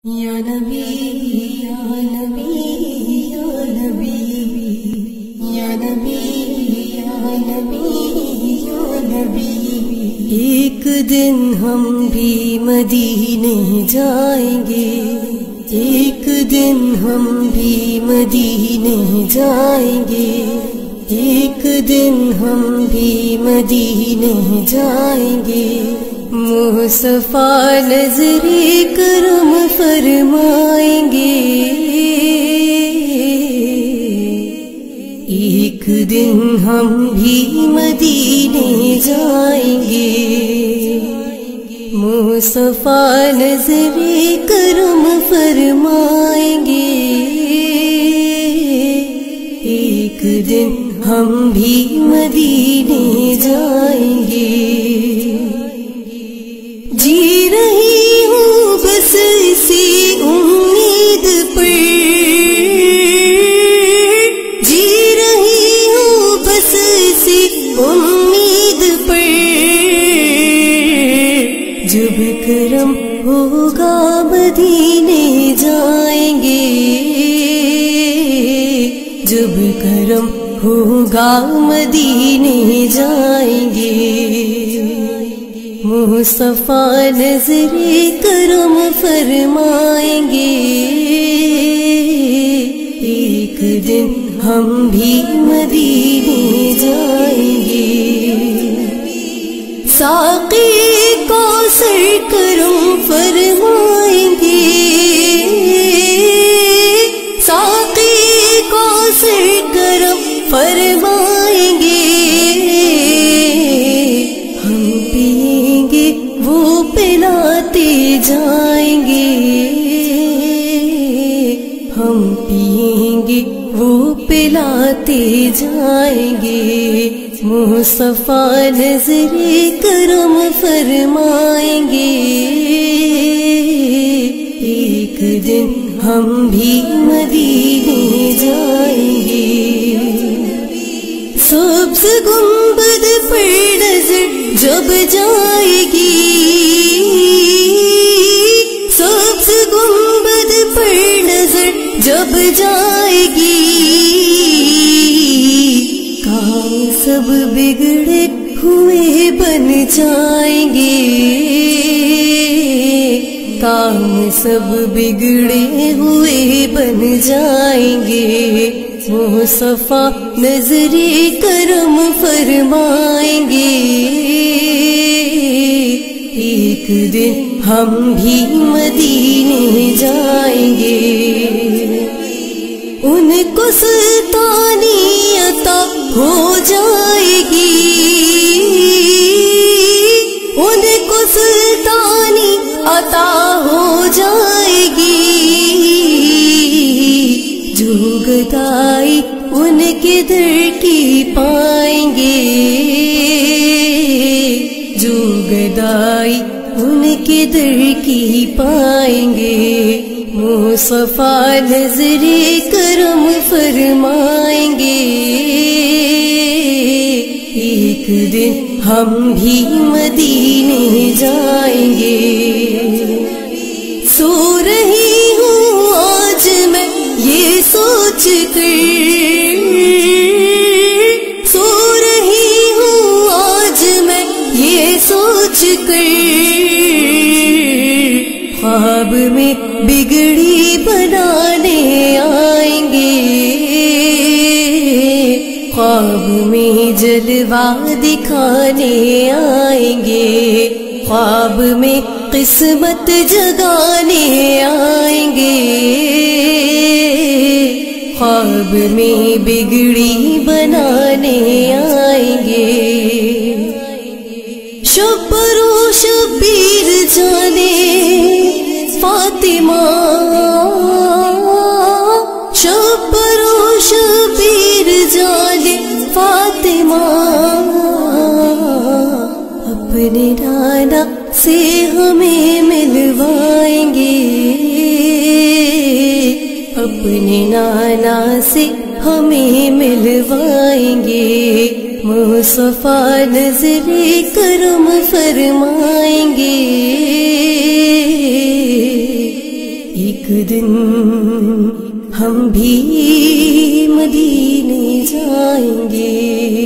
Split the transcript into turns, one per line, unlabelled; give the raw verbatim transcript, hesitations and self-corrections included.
یا نبی یا نبی یا نبی یا نبی یا نبی یا نبی، ایک دن ہم بھی مدینے جائیں گے، ایک دن ہم بھی مدینے جائیں گے، ایک دن ہم بھی مدینے جائیں گے، مصطفیٰ نظر کرم فرمائیں گے، ایک دن ہم بھی مدینے جائیں گے، مصطفیٰ نظر کرم فرمائیں گے، ایک دن ہم بھی مدینے جائیں گے، جی رہی ہوں بس اسی امید پر، جی رہی ہوں بس اسی امید پر، جب کرم ہوگا مدینے جائیں گے، جب کرم ہوگا مدینے جائیں گے، مصطفیٰ نظر کرم فرمائیں گے، ایک دن ہم بھی مدینے جائیں گے، ساقی کو سر کرم فرمائیں گے، ساقی کو سر کرم فرمائیں گے، پلاتے جائیں گے، ہم پئیں گے وہ پلاتے جائیں گے، مصطفیٰ نظر کرم فرمائیں گے، ایک دن ہم بھی مدینے جائیں گے، سبز گنبد پر نظر جب جائے گی، سبز گنبد پر نظر جب جائے گی، کام سب بگڑے ہوئے بن جائیں گے، کام سب بگڑے ہوئے بن جائیں گے، مصطفیٰ نظر کرم فرمائیں گے، ایک دن ہم بھی مدینے جائیں گے، ان کو سلطانی عطا ہو جائے گی، ان کو سلطانی عطا ہو جائے گی، جو گدائی ان کے در کی پائیں گے، جو گدائی ان کے در کی پائیں گے، مصطفیٰ نظر کرم فرمائیں گے، ایک دن ہم بھی مدینے جائیں گے، سو رہی ہوں آج میں یہ سوچ کر، سو رہی ہوں آج میں یہ سوچ کر، خواب میں بگڑی بنانے آئیں گے، خواب میں جلوہ دکھانے آئیں گے، خواب میں قسمت جگانے آئیں گے، خواب میں بگڑی بنانے آئیں گے، شب و شبیر جانے فاطمہ، شب و شبیر جانے فاطمہ، اپنے نانا سے ہمیں ملوائیں گے، اپنے نانا سے ہمیں ملوائیں گے، مصطفیٰ نظر کرم فرمائیں گے، ایک دن ہم بھی مدینے جائیں گے.